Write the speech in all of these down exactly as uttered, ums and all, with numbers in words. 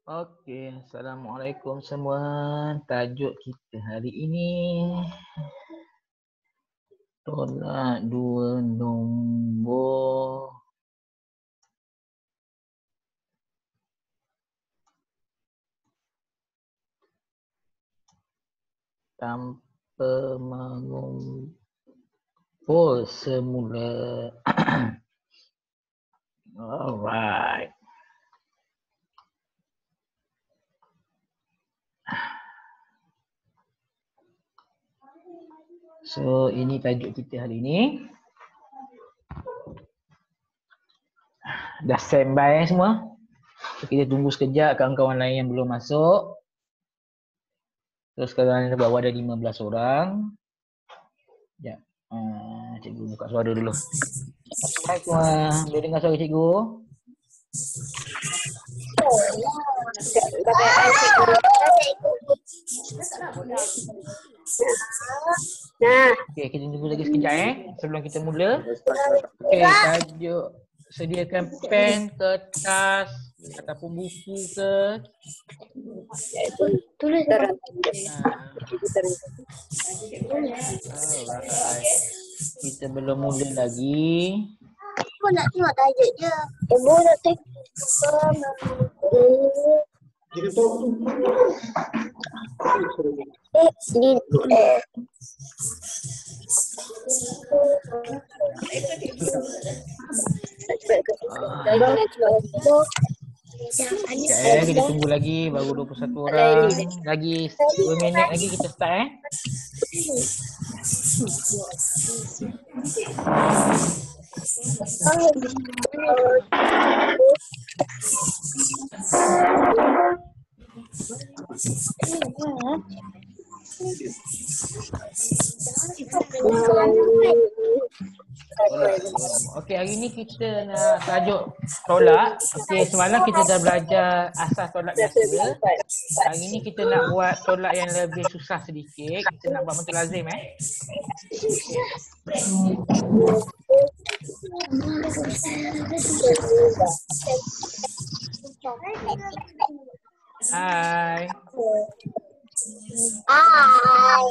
Okey, Assalamualaikum semua. Tajuk kita hari ini tolak dua nombor tanpa mengumpul semula. Alright. So, ini tajuk kita hari ini. Dah standby semua? So, kita tunggu sekejap kawan-kawan lain yang belum masuk. So, sekarang ni bawah ada lima belas orang. Sekejap. Uh, cikgu buka suara dulu. Assalamualaikum. Uh, boleh dengar suara cikgu? Nah, Okey, kita tunggu lagi sekejap eh sebelum kita mula. Okey, tajuk sediakan pen, kertas ataupun buku ke. tulis terang. Alright. Kita belum mula lagi. Ibu nak tengok tajuk je. Ibu nak tengok. Eh, di eh. Sekejap eh, kita tunggu lagi baru dua puluh satu orang. Lagi dua minit lagi kita start eh. Okey, hari ni kita nak tajuk tolak. Okey, semalam kita dah belajar asas tolak biasa. Hari ni kita nak buat tolak yang lebih susah sedikit. Kita nak buat macam lazim eh. Hai. Hai.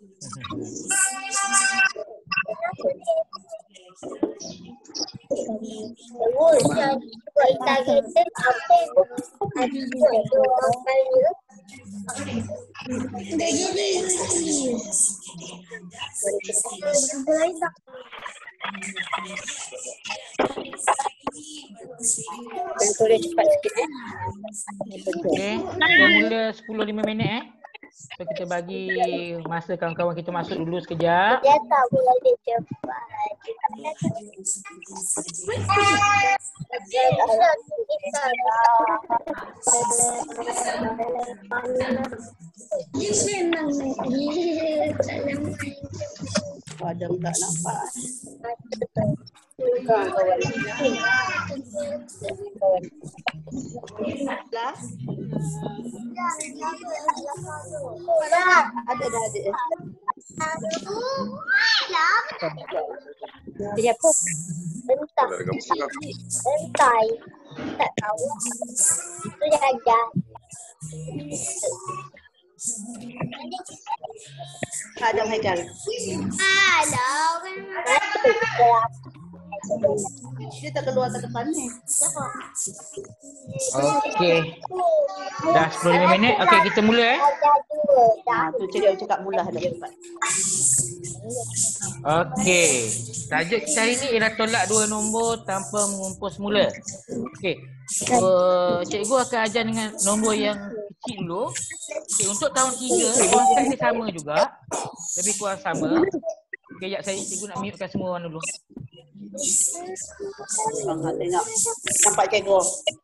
Tulis cepat sikit eh. Okey, kita mula sepuluh lima minit eh. So kita bagi masa kawan-kawan kita masuk dulu sekejap. Dia tak boleh cepat. Padam tak nampak. Lah. Ada dah ada. Dia apa? Entah. Entah. Tak tahu. Itu saja. Padam Haikal. Halo. Dia tak keluar ke depan ni. Okey. Dah sepuluh lima minit. Okey, kita mula eh. Ha, tu cikgu cakap mula dah cepat. Okey. Tajuk kita hari ni ialah tolak dua nombor tanpa mengumpul semula. Okey. Uh, cikgu akan ajar dengan nombor yang kecil dulu. Okey, untuk tahun tiga, konsep dia sama juga. Lebih kurang sama. Okey, sekejap saya cikgu nak mute-kan semua orang dulu. Bang tengok. Nampak cikgu.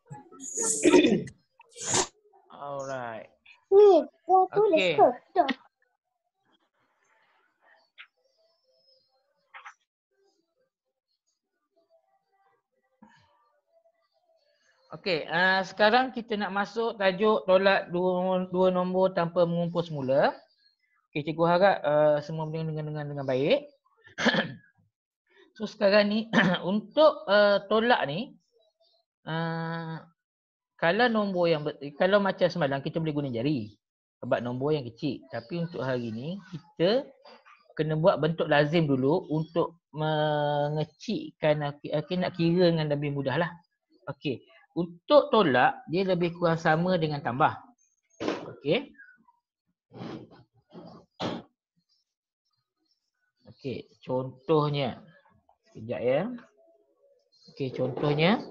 Alright. Ni, kau tulis Okey. ke? Dah. Okey, uh, sekarang kita nak masuk tajuk tolak dua, dua nombor tanpa mengumpul semula. Okey, cikgu harap uh, semua boleh dengar-dengar dengan baik. So sekarang ni untuk uh, tolak ni uh, kalau nombor yang ber, kalau macam semalam kita boleh guna jari sebab nombor yang kecil. Tapi untuk hari ni kita kena buat bentuk lazim dulu untuk mengecilkan, okay, nak kira dengan lebih mudah lah. Okey. Untuk tolak dia lebih kurang sama dengan tambah. Okey. Okey, contohnya. Sekejap ya. Okey, contohnya.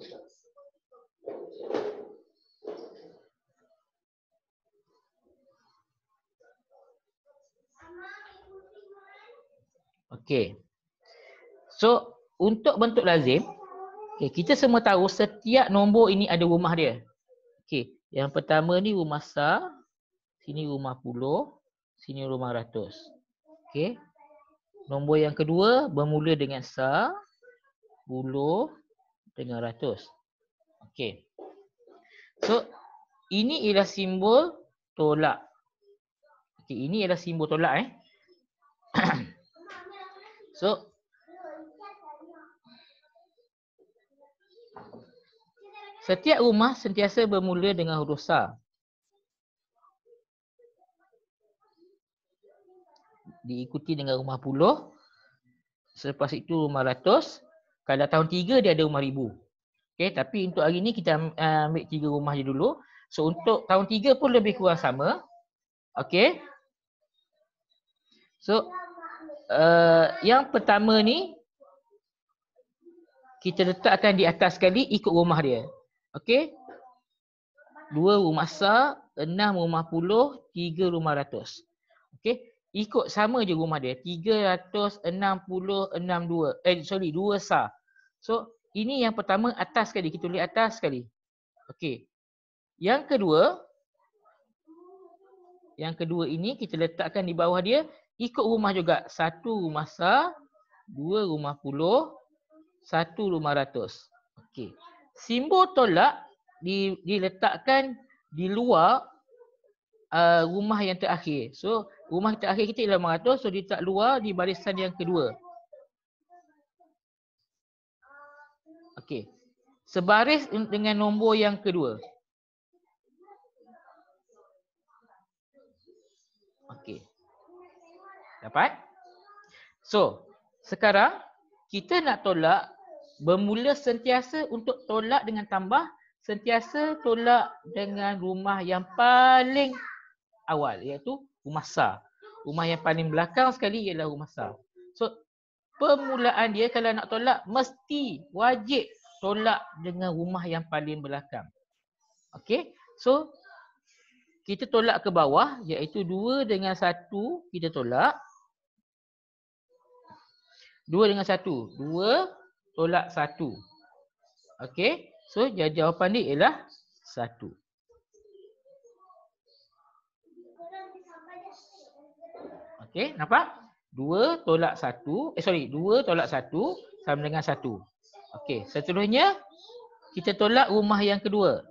Okey. So, untuk bentuk lazim, okay, kita semua tahu setiap nombor ini ada rumah dia. Okey, yang pertama ni rumah sar, sini rumah puluh, sini rumah ratus. Okey. Nombor yang kedua bermula dengan sar, puluh dengan ratus. Okey. So, ini ialah simbol tolak. Okey, ini ialah simbol tolak eh. So, setiap rumah sentiasa bermula dengan huruf sar. Diikuti dengan rumah puluh. Selepas itu rumah ratus. Kalau tahun tiga dia ada rumah ribu. Okay, tapi untuk hari ni kita ambil tiga rumah je dulu. So untuk tahun tiga pun lebih kurang sama. Okay. So uh, yang pertama ni kita letakkan di atas sekali ikut rumah dia. Okay. Dua rumah sar, enam rumah puluh, tiga rumah ratus. Okay. Ikut sama je rumah dia. tiga ratus enam puluh enam dua. Eh sorry, dua sar. So ini yang pertama atas sekali. Kita tulis atas sekali. Okey. Yang kedua. Yang kedua ini kita letakkan di bawah dia. Ikut rumah juga. Satu rumah sar. Dua rumah puluh. Satu rumah ratus. Okey. Simbol tolak di, diletakkan di luar uh, rumah yang terakhir. So rumah terakhir kita ialah lima ratus. So diletak luar di barisan yang kedua. Okey. Sebaris dengan nombor yang kedua. Okey. Dapat? So, sekarang kita nak tolak bermula sentiasa untuk tolak dengan tambah, sentiasa tolak dengan rumah yang paling awal iaitu rumah sar. Rumah yang paling belakang sekali ialah rumah sar. So, permulaan dia kalau nak tolak mesti wajib tolak dengan rumah yang paling belakang. Okey. So kita tolak ke bawah iaitu dua dengan satu kita tolak. dua dengan satu. dua tolak satu. Okey. So jawapan dia ialah satu. Okey, nampak? dua tolak satu. Eh sorry, dua tolak satu sama dengan satu. Okey, seterusnya kita tolak rumah yang kedua.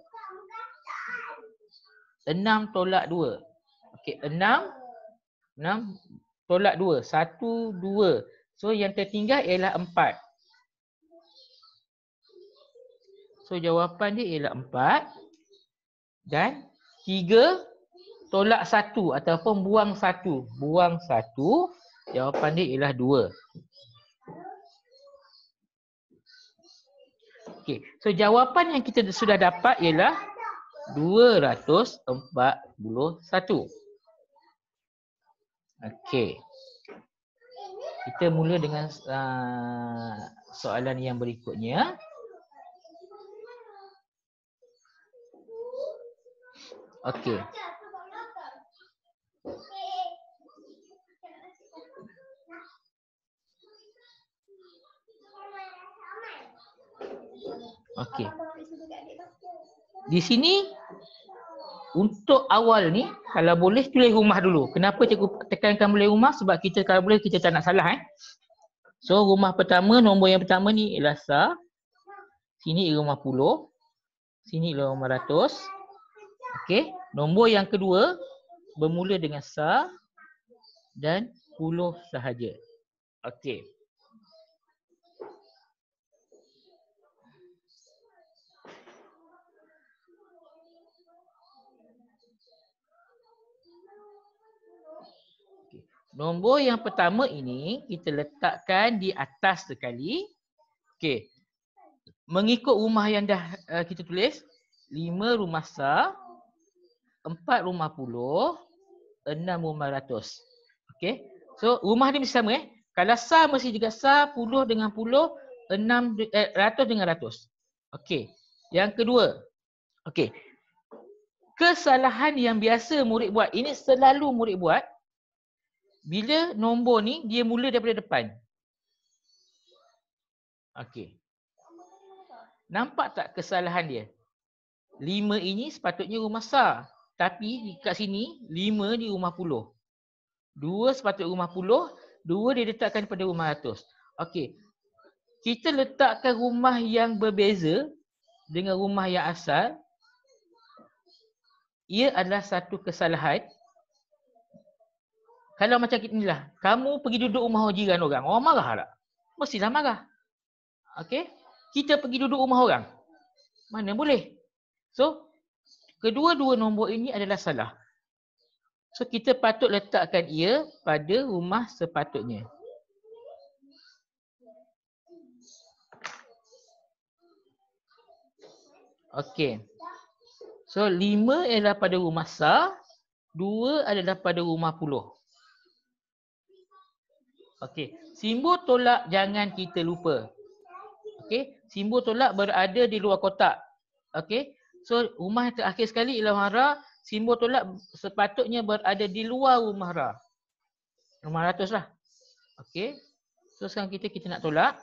enam tolak dua. Okey, enam. enam tolak dua. satu, dua. So yang tertinggal ialah empat. So jawapan dia ialah empat. Dan tiga tolak satu ataupun buang satu. Buang satu. Jawapan dia ialah dua. Okey, so jawapan yang kita sudah dapat ialah dua ratus empat puluh satu. Okey. Kita mula dengan uh, soalan yang berikutnya. Okey. Okey. Di sini untuk awal ni kalau boleh tulis rumah dulu. Kenapa cikgu tekankan boleh rumah? Sebab kita kalau boleh kita tak nak salah eh. So rumah pertama, nombor yang pertama ni ialah sar. Sini ialah rumah puluh. Sini ialah rumah ratus. Okey, nombor yang kedua bermula dengan sar dan puluh sahaja. Okey. Nombor yang pertama ini kita letakkan di atas sekali. Okey. Mengikut rumah yang dah uh, kita tulis, lima rumah sah, empat rumah puluh, enam rumah ratus. Okey. So rumah dia mesti sama eh. Kalau sah mesti juga sah, puluh dengan puluh, enam eh, ratus dengan ratus. Okey. Yang kedua. Okey. Kesalahan yang biasa murid buat, ini selalu murid buat. Bila nombor ni dia mula daripada depan. Okey. Nampak tak kesalahan dia? lima ini sepatutnya rumah sah. Tapi kat sini lima di rumah puluh. dua sepatutnya rumah puluh, dua dia letakkan pada rumah ratus. Okey. Kita letakkan rumah yang berbeza dengan rumah yang asal. Ia adalah satu kesalahan. Kalau macam inilah, kamu pergi duduk rumah jiran orang, orang marah tak? Mestilah marah. Okey? Kita pergi duduk rumah orang. Mana boleh? So, kedua-dua nombor ini adalah salah. So, kita patut letakkan ia pada rumah sepatutnya. Okey. So, lima adalah pada rumah sah, dua adalah pada rumah puluh. Okey, simbol tolak jangan kita lupa. Okey, simbol tolak berada di luar kotak. Okey, so rumah yang terakhir sekali ialah rumah ra, simbol tolak sepatutnya berada di luar rumah ra. Rumah ratus lah. Okey, so sekarang kita kita nak tolak.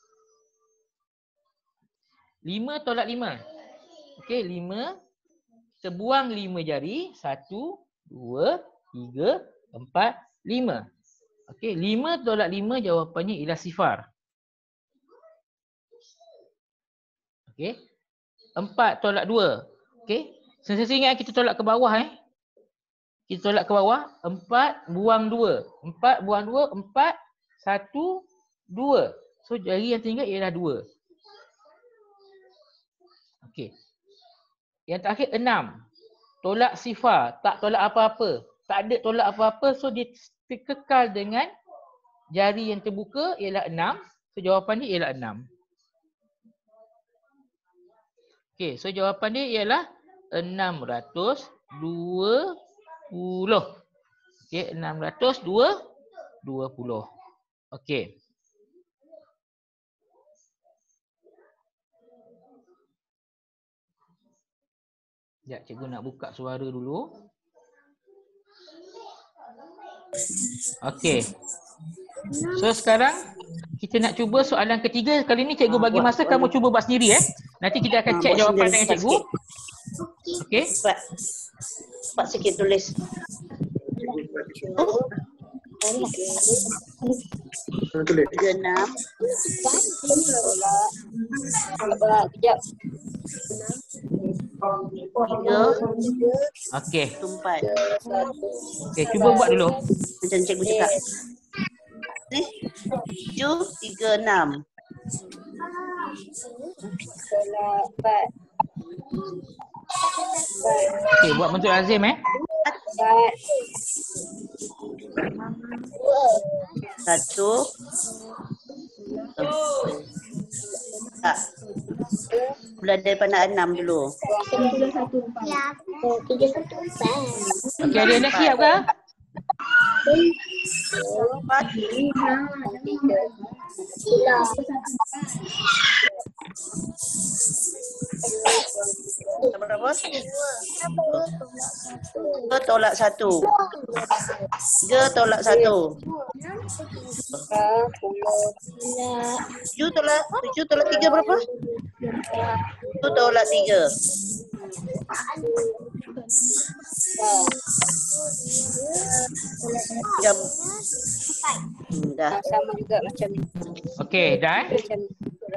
lima tolak lima. Okey, lima. Kita buang lima jari. satu, dua, tiga, empat, lima. Okey, lima tolak lima jawapannya ialah sifar. Okey. empat tolak dua. Okey. Sentiasa ingat kita tolak ke bawah eh. Kita tolak ke bawah. empat buang dua. empat buang dua. empat. satu. dua. So jari yang tinggal ialah dua. Okey. Yang terakhir enam. Tolak sifar. Tak tolak apa-apa. Tak ada tolak apa-apa. So dia kekal dengan jari yang terbuka ialah enam. So jawapan dia ialah enam. Okey, so jawapan dia ialah enam ratus dua puluh. Okey, enam ratus dua puluh. Okey. Sekejap, cikgu nak buka suara dulu. Okey. So sekarang kita nak cuba soalan ketiga. Kali ni cikgu bagi masa kamu cuba buat sendiri eh. Nanti kita akan cek jawapan dengan cikgu. Okey. Cepat. Cepat sikit tulis. Tiga enam. Kejap. Tiga. Okey. Empat. Okey, cuba buat dulu. Macam cikgu cakap. Ni. Tujuh, tiga, enam. Empat. Okey, buat bentuk lazim eh. Empat. Satu. Tak. Mula daripada enam dulu. Tiga satu empat. Tiga satu empat. Okey, adik-adik siap ke? Empat. Tiga. Sila. Berapa? Dua tolak satu. Tiga tolak satu. Tujuh tolak tujuh tolak tiga berapa? Tujuh tolak tiga. Jam. Hmm, dah. Sama juga macam ni. Okey, dah eh? Macam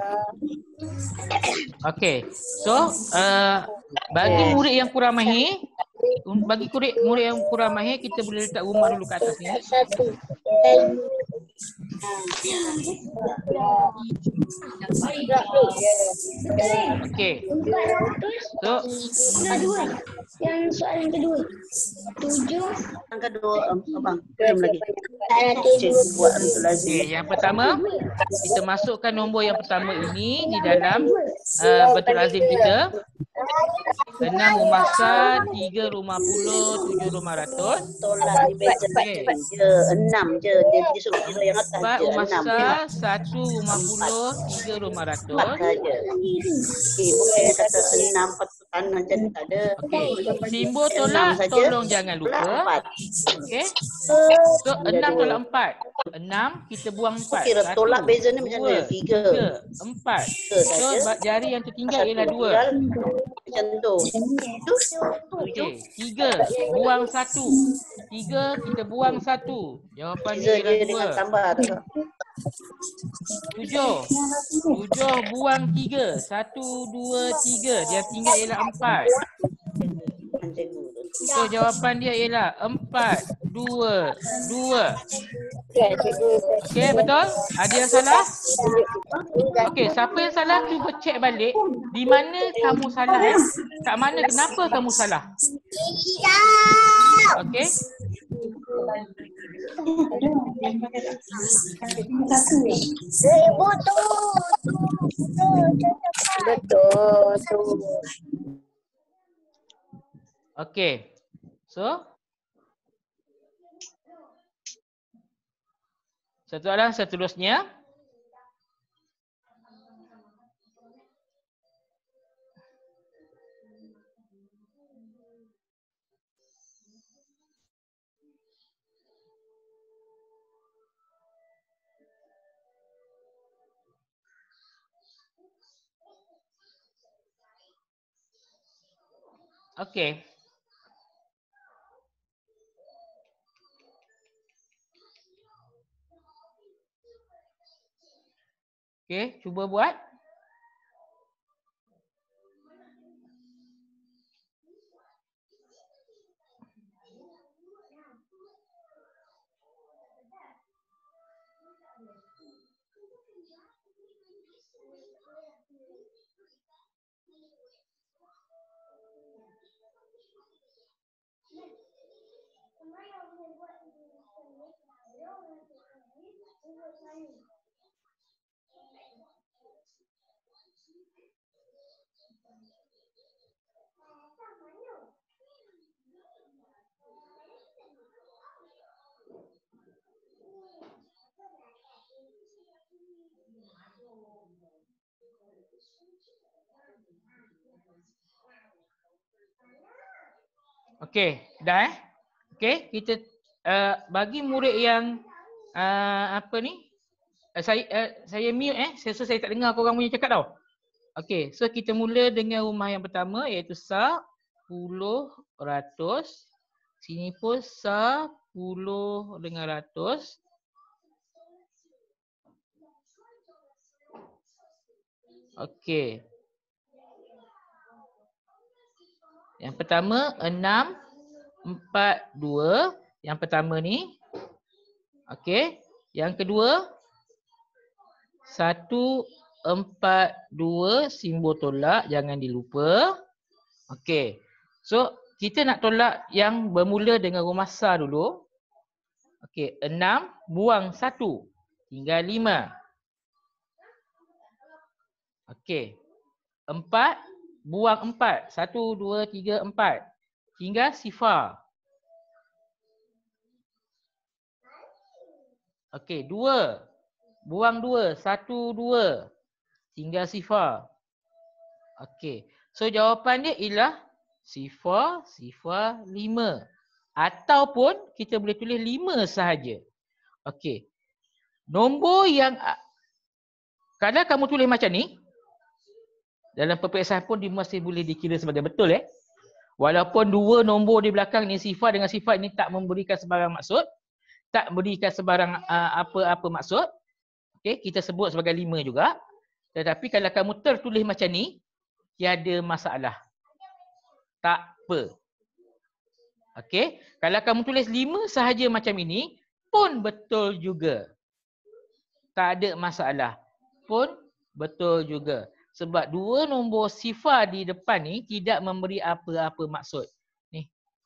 Okey. So, uh, bagi murid yang kurang mahir, bagi murid murid yang kurang mahir, kita boleh letak rumah dulu kat atas ni. satu. Okey. So, Kedua. Yang soalan kedua. Tujuh. Yang kedua, um, abang, belum lagi. Nanti Cikgu buat untuk lazim. okey, yang pertama kita masukkan nombor yang pertama ini di dalam uh, bentuk lazim kita. enam rumah sah, tiga rumah puluh, tujuh rumah ratus. Tolak ni Okey. je, enam je. Dia, dia suruh kira yang atas Empat je, rumah enam. sah, satu rumah puluh, tiga rumah Empat ratus. saja. Okey, bukan dia kata enam, patut tanah je, tak ada. Okey. Simbol Enam tolak saja. tolong jangan Tolak lupa. empat. Okey. So enam tolak empat. Enam kita buang empat. Kira Satu, tolak beza ni macam dua, mana? Tiga. tiga, empat. Tiga So saja. ba- jari yang tertinggal Satu ialah dua. tinggal. Macam tu. Tujuh. Tujuh. Okey, tiga buang satu. Tiga kita buang satu. Jawapan Beza dia dia ialah dengan dua. tambah tu. Tujuh. Tujuh buang tiga. Satu, dua, tiga. Dia tinggal ialah empat. Cikgu tu. So jawapan dia ialah empat, dua, dua. Okey, betul? Ada yang salah? Okey, siapa yang salah cuba cek balik. Di mana kamu salah eh? Kat mana, kenapa kamu salah? Okey? Betul. Okey. So soalan seterusnya. Okey. Okey, cuba buat. Okey, dah eh? Okey, kita uh, bagi murid yang uh, apa ni? Uh, saya uh, saya mute eh. Saya so, saya tak dengar korang punya cakap tau. Okey, so kita mula dengan rumah yang pertama iaitu sah, puluh, ratus. Sini pun sah, puluh dengan ratus. Okey. Yang pertama enam, empat, dua. Yang pertama ni. Okey. Yang kedua satu, empat, dua. Simbol tolak jangan dilupa. Okey. So kita nak tolak yang bermula dengan rumah sah dulu. Okey. enam buang satu. Tinggal lima. Okey. empat buang empat. Satu, dua, tiga, empat. Tinggal sifar. Okey, dua. Buang dua. Satu, dua. Tinggal sifar. Okey. So jawapan dia ialah sifar, sifar, lima. Ataupun kita boleh tulis lima sahaja. Okey. Nombor yang kalau kamu tulis macam ni, dalam peperiksaan pun dia masih boleh dikira sebagai betul eh. Walaupun dua nombor di belakang ni sifar dengan sifar ini tak memberikan sebarang maksud, tak memberikan sebarang uh, apa-apa maksud. Okey, kita sebut sebagai lima juga. Tetapi kalau kamu tertulis macam ni, tiada masalah. Tak apa. Okey, kalau kamu tulis lima sahaja macam ini pun betul juga. tak ada masalah. Pun betul juga. Sebab dua nombor sifar di depan ni tidak memberi apa-apa maksud. Ni.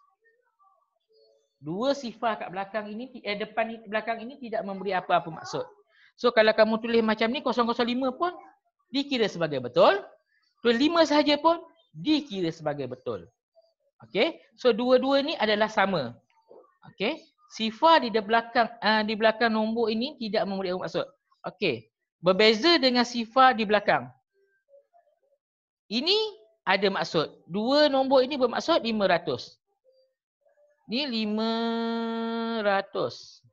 Dua sifar kat belakang ini, eh depan ni, belakang ini tidak memberi apa-apa maksud. So kalau kamu tulis macam ni kosong kosong lima pun dikira sebagai betul. Tulis lima sahaja pun dikira sebagai betul. Okey. So dua-dua ni adalah sama. Okey. Sifar di belakang uh, di belakang nombor ini tidak memberi apa maksud. Okey. Berbeza dengan sifar di belakang. Ini ada maksud. Dua nombor ini bermaksud lima ratus. Ni lima ratus.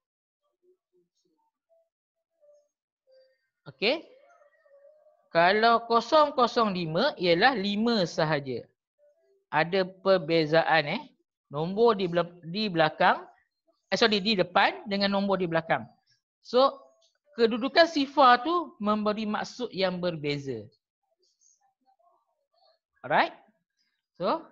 Okey. Kalau kosong kosong lima ialah lima sahaja. Ada perbezaan eh. Nombor di di belakang, eh sorry di depan dengan nombor di belakang. So kedudukan sifar tu memberi maksud yang berbeza. Alright. So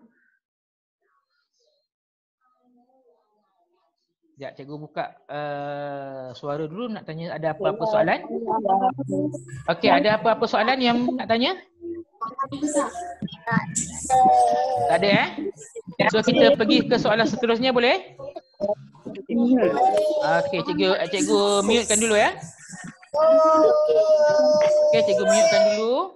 sekejap cikgu buka uh, suara dulu, nak tanya ada apa-apa soalan? Okey, ada apa-apa soalan yang nak tanya? Tak ada eh? So kita pergi ke soalan seterusnya boleh? Okey, cikgu cikgu mute-kan dulu ya. Okey, cikgu mute-kan dulu.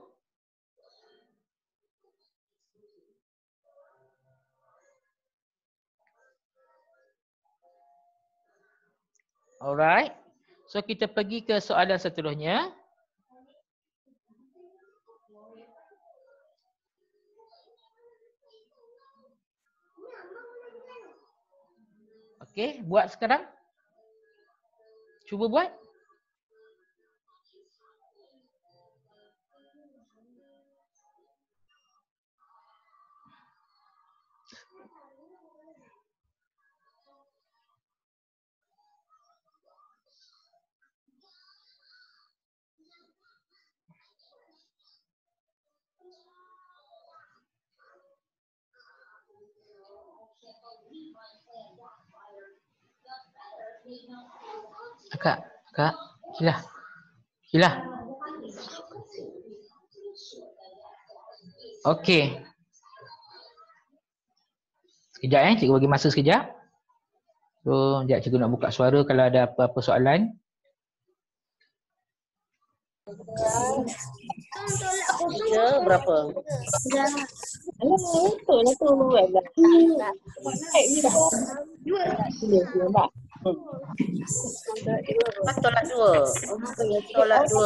Alright. So kita pergi ke soalan seterusnya. Okey, buat sekarang. Cuba buat. Kak, Kak, Hilah. Hilah. Okey. Sekejap eh, cikgu bagi masa sekejap. So, sekejap cikgu nak buka suara kalau ada apa-apa soalan. Ya, berapa? Betul lah tu. Pas tolak dua. Tolak dua.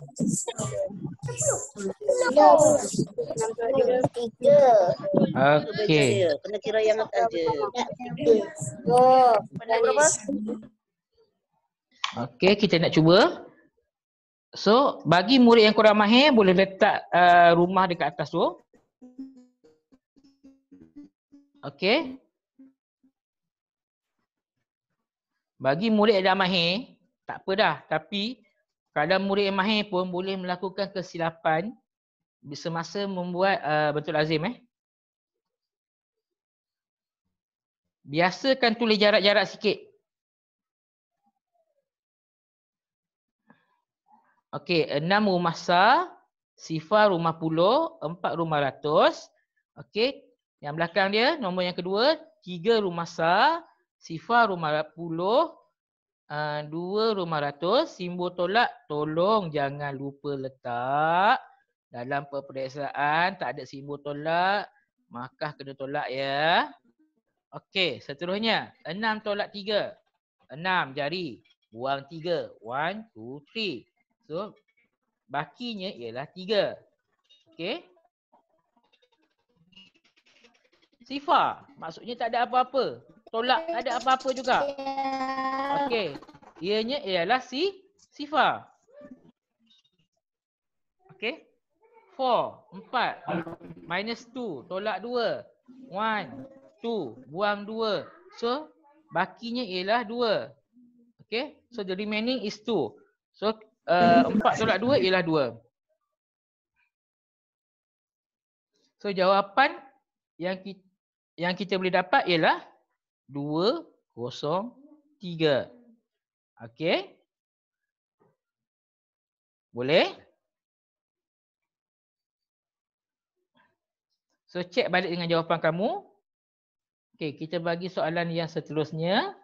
Tiga. Okey. Kena kira yang akan je. Dua. Pandai berapa? Okey, kita nak cuba. So, bagi murid yang kurang mahir, boleh letak uh, rumah dekat atas tu. Okey. Bagi murid yang dah mahir, tak apa dah. Tapi, kalau murid yang mahir pun boleh melakukan kesilapan semasa membuat uh, bentuk lazim eh. Biasakan tulis jarak-jarak sikit. Okey, enam rumah sah, sifar rumah puluh, empat rumah ratus. Okey, yang belakang dia, nombor yang kedua, tiga rumah sah, sifar rumah puluh, uh, dua rumah ratus. Simbol tolak, tolong jangan lupa letak. Dalam peperiksaan tak ada simbol tolak, maka kena tolak ya. Okey, seterusnya, enam tolak tiga. enam jari, buang tiga. one, two, three. So, bakinya ialah tiga. Okey. Sifar, maksudnya tak ada apa-apa. Tolak tak ada apa-apa juga. Okey. Ianya ialah si sifar. Okey. four, empat. Minus two, tolak dua. one, two, buang dua. So, bakinya ialah dua. Okey. So, the remaining is two. So, Uh, empat tolak dua ialah dua. So jawapan yang kita, yang kita boleh dapat ialah dua kosong tiga. Okey. Boleh? So check balik dengan jawapan kamu. Okey, kita bagi soalan yang seterusnya.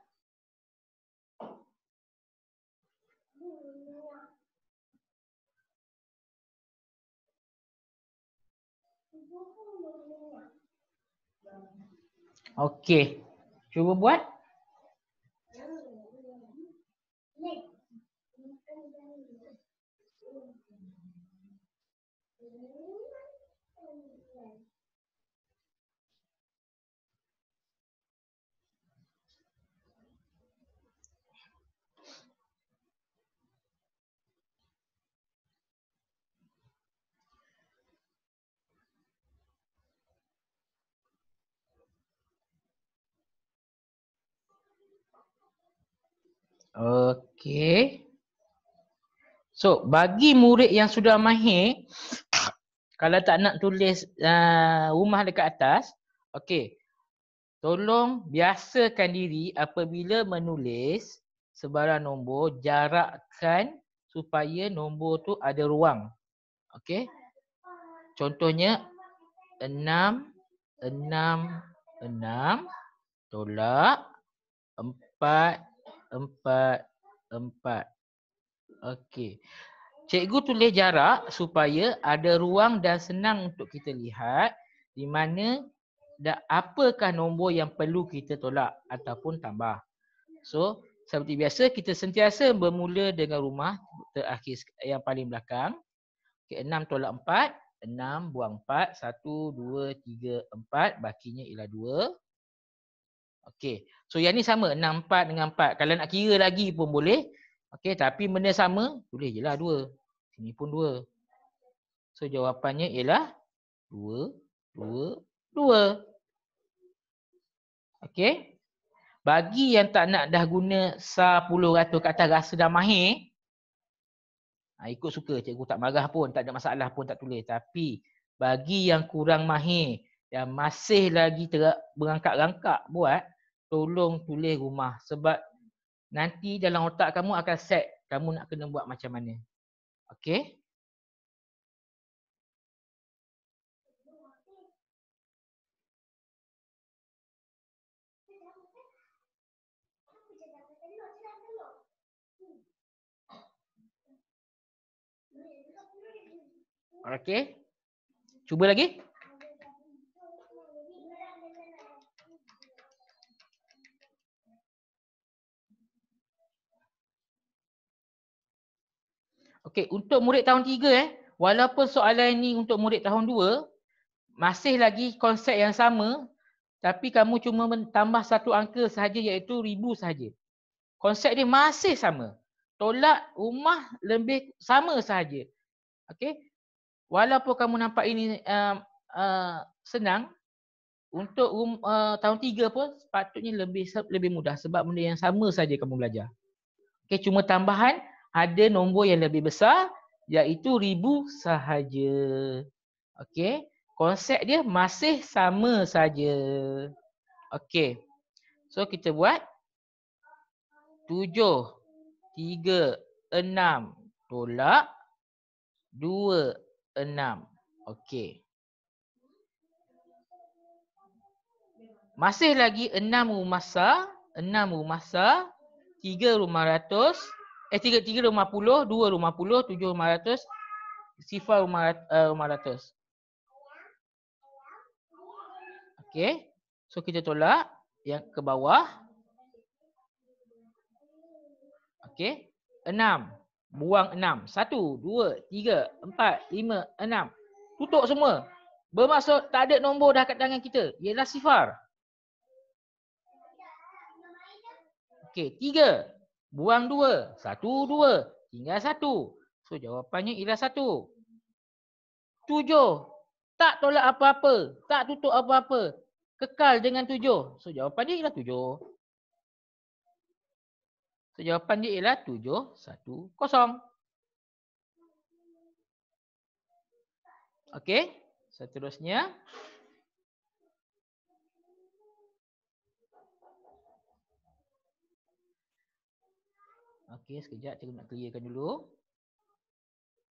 Okey. Cuba buat. Okey. So, bagi murid yang sudah mahir, kalau tak nak tulis uh, rumah dekat atas, okey. Tolong biasakan diri apabila menulis sebarang nombor, jarakkan supaya nombor tu ada ruang. Okey. Contohnya enam, enam, enam, tolak empat, empat, empat. Okey. Cikgu tulis jarak supaya ada ruang dan senang untuk kita lihat di mana dan apakah nombor yang perlu kita tolak ataupun tambah. So, seperti biasa kita sentiasa bermula dengan rumah terakhir yang paling belakang. Okay, enam tolak empat, enam buang empat, satu, dua, tiga, empat, bakinya ialah dua. Okey, so yang ni sama, enam, empat dengan empat. Kalau nak kira lagi pun boleh. Okey, tapi benda sama, tulis je lah dua. Sini pun dua. So jawapannya ialah dua, dua, dua. Okey. Bagi yang tak nak dah guna sepuluh ratus kat atas rasa dah mahir, ha, ikut suka, cikgu tak marah pun, tak ada masalah pun tak tulis. Tapi bagi yang kurang mahir, yang masih lagi ter berangkat-rangkak buat, tolong tulis rumah. Sebab nanti dalam otak kamu akan set, kamu nak kena buat macam mana. Okey? Okey? Cuba lagi. Okey, untuk murid tahun tiga eh, walaupun soalan ni untuk murid tahun dua, masih lagi konsep yang sama, tapi kamu cuma tambah satu angka sahaja iaitu ribu sahaja. Konsep dia masih sama. Tolak rumah lebih sama sahaja. Okey? Walaupun kamu nampak ini uh, uh, senang, untuk rum, uh, tahun tiga pun sepatutnya lebih lebih mudah sebab benda yang sama saja kamu belajar. Okey, cuma tambahan ada nombor yang lebih besar iaitu ribu sahaja. Okey, konsep dia masih sama saja. Okey. So kita buat tujuh, tiga, enam, tolak dua, enam. Okey. Masih lagi enam rumah sah, enam rumah sah, tiga rumah ratus, eh tiga, tiga rumah puluh, dua rumah puluh, tujuh rumah ratus, sifar rumah, uh, rumah ratus. Okey. So kita tolak yang ke bawah. Okey. enam. Buang enam. satu, dua, tiga, empat, lima, enam. Tutup semua. Bermaksud tak ada nombor dah kat tangan kita. Ialah sifar. Okey. tiga. Buang dua. satu, dua. Tinggal satu. So jawapannya ialah satu. tujuh. Tak tolak apa-apa. Tak tutup apa-apa. Kekal dengan tujuh. So jawapan dia ialah tujuh. So jawapan dia ialah tujuh, satu, kosong. Okey. Seterusnya. Okey, sekejap cikgu nak clearkan dulu.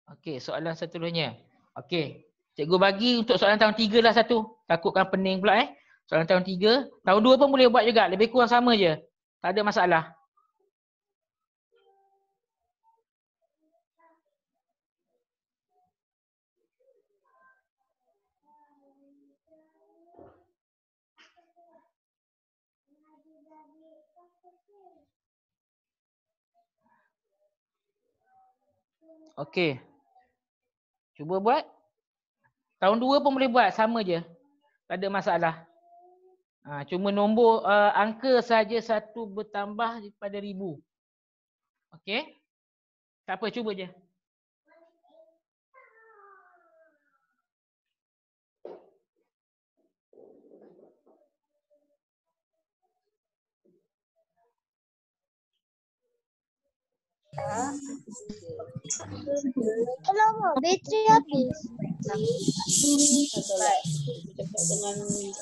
Okey, soalan seterusnya. Okey. Cikgu bagi untuk soalan tahun tiga lah satu. Takutkan pening pula eh. Soalan tahun tiga. Tahun dua pun boleh buat juga. Lebih kurang sama je. Tak ada masalah. Okey. Cuba buat. Tahun dua pun boleh buat. Sama je. Tak ada masalah. Ha, cuma nombor uh, angka saja satu bertambah daripada ribu. Okey. Tak apa, cuba je. Alamak, bateri habis. Tolak. Cakap dengan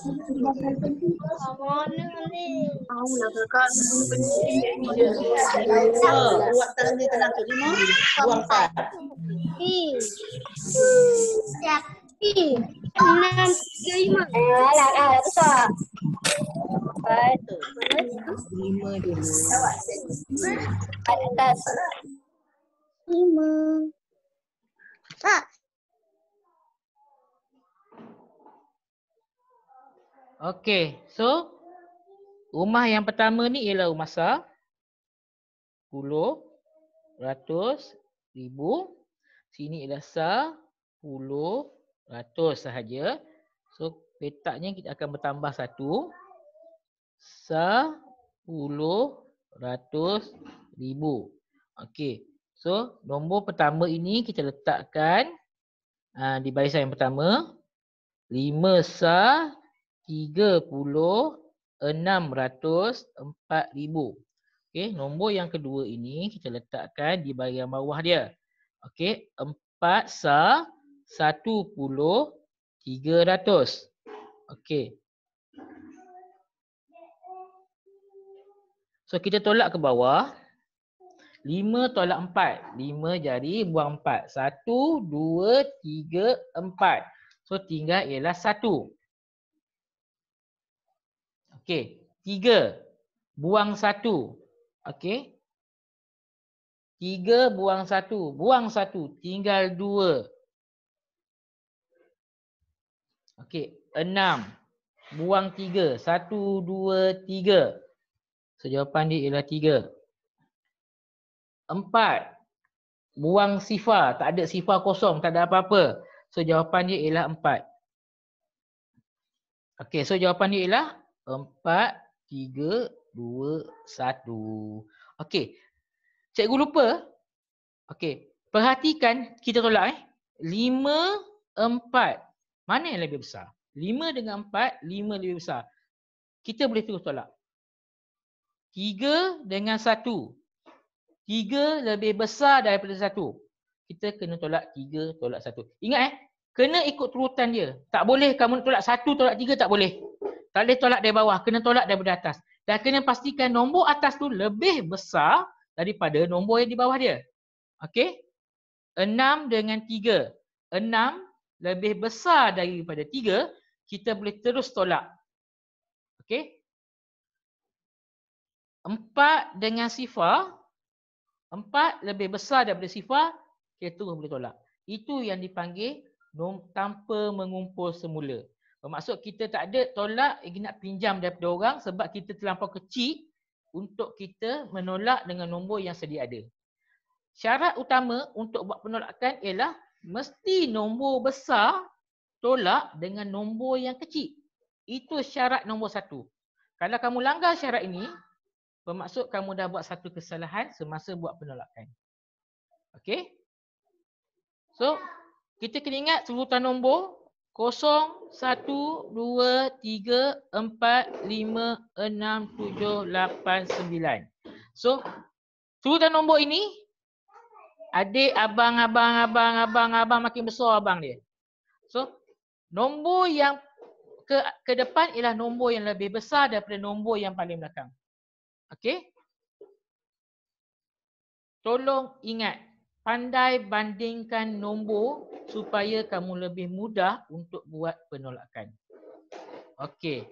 Mana ni? tahu lah kakak. Oh, buat tangan dia tenang tu. Lima, buang empat. Ih. Ih. Enam, tiga, lima. Alah, dah besar. Empat. Lima dulu. Empat atas. Lima. Ah. Okey. So, rumah yang pertama ni ialah rumah sar. Puluh. Ratus. Ribu. Sini ialah sar. Puluh. Ratus sahaja. So, petaknya kita akan bertambah satu. Sar. Puluh. Ratus. Ribu. Okey. So, nombor pertama ini kita letakkan uh, di barisan yang pertama. Lima sar. Tiga puluh. Enam ratus. Empat ribu. Okey. Nombor yang kedua ini kita letakkan di bahagian bawah dia. Okey. Empat sar. Satu puluh. Tiga ratus. Okey. So, kita tolak ke bawah. Lima tolak empat. Lima jari buang empat. Satu, dua, tiga, empat. So, tinggal ialah satu. Okey. Tiga. Buang satu. Okey. Tiga buang satu. Buang satu. Tinggal dua. Okey. Enam. Buang tiga. Satu, dua, tiga. So, jawapan dia ialah tiga. Empat. Buang sifar. Tak ada sifar kosong. Tak ada apa-apa. So, jawapan dia ialah empat. Okey. So, jawapan dia ialah empat, tiga, dua, satu. Okey. Cikgu lupa. Okey. Perhatikan kita tolak eh. Lima, empat. Mana yang lebih besar? Lima dengan empat, lima lebih besar. Kita boleh terus tolak. Tiga dengan satu. Tiga lebih besar daripada satu. Kita kena tolak tiga, tolak satu. Ingat eh. Kena ikut turutan dia. Tak boleh kamu tolak satu, tolak tiga, tak boleh. Tak boleh tolak dari bawah. Kena tolak daripada atas. Dan kena pastikan nombor atas tu lebih besar daripada nombor yang di bawah dia. Okey. Enam dengan tiga. Enam lebih besar daripada tiga. Kita boleh terus tolak. Okey. Empat dengan sifar. Empat lebih besar daripada sifar. Kita terus boleh tolak. Itu yang dipanggil nom tanpa mengumpul semula. Bermaksud kita tak ada tolak yang nak pinjam daripada orang sebab kita terlampau kecil untuk kita menolak dengan nombor yang sedia ada. Syarat utama untuk buat penolakan ialah mesti nombor besar tolak dengan nombor yang kecil. Itu syarat nombor satu. Kalau kamu langgar syarat ini, bermaksud kamu dah buat satu kesalahan semasa buat penolakan. Okey? So, kita kena ingat sebutan nombor kosong, satu, dua, tiga, empat, lima, enam, tujuh, lapan, sembilan. So, sebutan nombor ini, adik, abang, abang, abang, abang, abang, makin besar abang dia. So, nombor yang ke, ke depan ialah nombor yang lebih besar daripada nombor yang paling belakang. Okey? Tolong ingat. pandai bandingkan nombor supaya kamu lebih mudah untuk buat penolakan. Okey.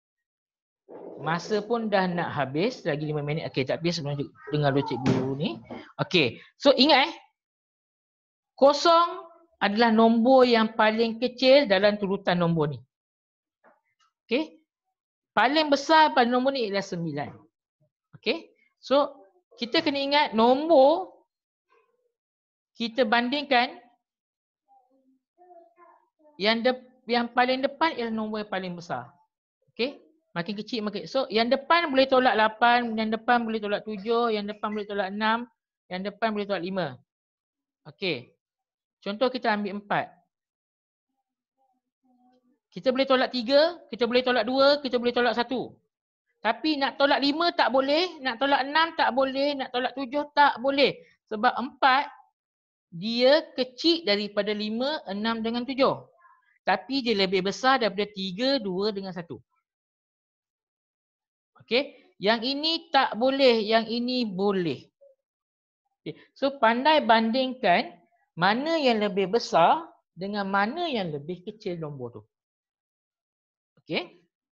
Masa pun dah nak habis, lagi lima minit. Okey, tak habis sebelum dengar dulu cikgu ni. Okey. So ingat eh, kosong adalah nombor yang paling kecil dalam turutan nombor ni. Okey. Paling besar pada nombor ni ialah sembilan. Okey. So kita kena ingat nombor kita bandingkan yang de, yang paling depan ialah nombor yang paling besar. Okey. Makin kecil makin. So yang depan boleh tolak lapan, yang depan boleh tolak tujuh, yang depan boleh tolak enam, yang depan boleh tolak lima. Okey. Contoh kita ambil empat. Kita boleh tolak tiga, kita boleh tolak dua, kita boleh tolak satu. Tapi nak tolak lima tak boleh, nak tolak enam tak boleh, nak tolak tujuh tak boleh. Sebab empat dia kecil daripada lima, enam dengan tujuh. Tapi dia lebih besar daripada tiga, dua dengan satu. Okey, yang ini tak boleh, yang ini boleh. Okay. So pandai bandingkan mana yang lebih besar dengan mana yang lebih kecil nombor tu. Okey.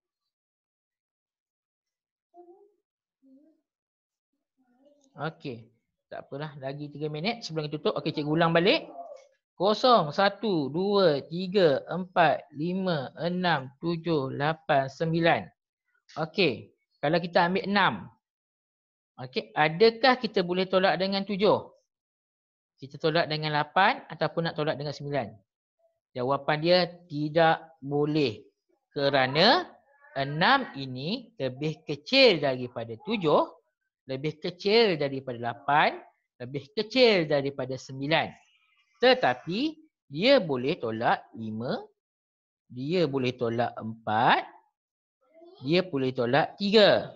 Okey. Tak apalah, lagi tiga minit sebelum kita tutup. Okey, cikgu ulang balik. Kosong, satu, dua, tiga, empat, lima, enam, tujuh, lapan, sembilan. Okey. Kalau kita ambil enam. Okey, adakah kita boleh tolak dengan tujuh? Kita tolak dengan lapan ataupun nak tolak dengan sembilan? Jawapan dia tidak boleh. Kerana enam ini lebih kecil daripada tujuh, lebih kecil daripada lapan, lebih kecil daripada sembilan. Tetapi dia boleh tolak lima, dia boleh tolak empat, dia boleh tolak tiga.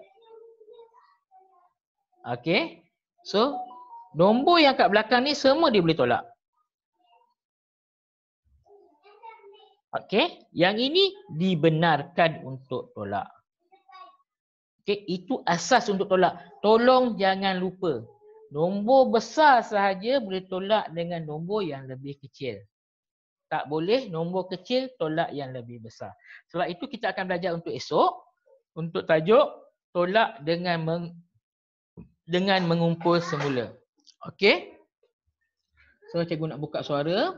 Okey. So, nombor yang kat belakang ni semua dia boleh tolak. Okey. Yang ini dibenarkan untuk tolak. Okey. Itu asas untuk tolak. Tolong jangan lupa. Nombor besar sahaja boleh tolak dengan nombor yang lebih kecil. Tak boleh nombor kecil tolak yang lebih besar. Sebab itu kita akan belajar untuk esok. Untuk tajuk tolak dengan meng, dengan mengumpul semula. Okey. So cikgu nak buka suara.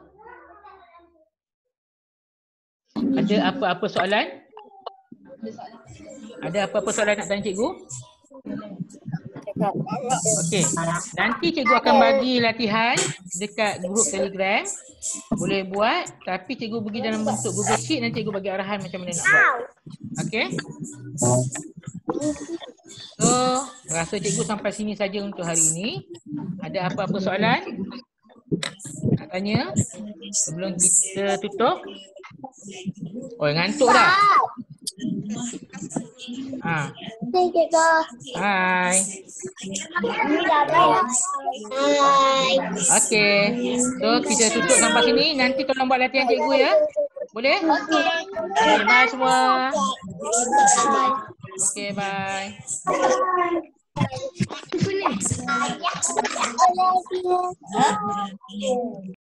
Ada apa-apa soalan? Ada apa-apa soalan nak tanya cikgu? Okey. Nanti cikgu akan bagi latihan dekat grup Telegram. Boleh buat, tapi cikgu bagi dalam bentuk Google Sheet, nanti cikgu bagi arahan macam mana nak buat. Okey. So, rasa cikgu sampai sini saja untuk hari ini. Ada apa-apa soalan nak tanya sebelum kita tutup? Oh, ngantuk dah. Ha. Hai. Hai. Okey. So, kita tutup sampai sini. Nanti tolong buat latihan cikgu ya. Boleh? Okey. Okay, bye semua. Bye. Okey, bye. Boleh.